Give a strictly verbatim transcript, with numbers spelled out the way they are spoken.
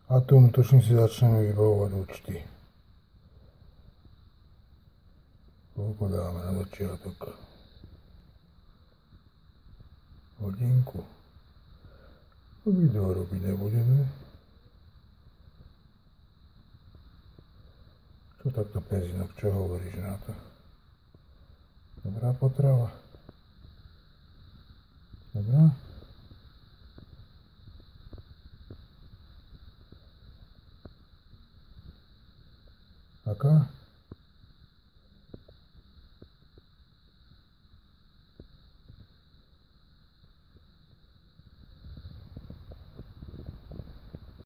A tomu tuším si začneme vybavovať účty. Koľko dáme na začiatok? Hodinku. Video robiť nebudeme. Čo takto pezinok, čo hovoríš na to? Dobrá potrava. Dobrá? Aká?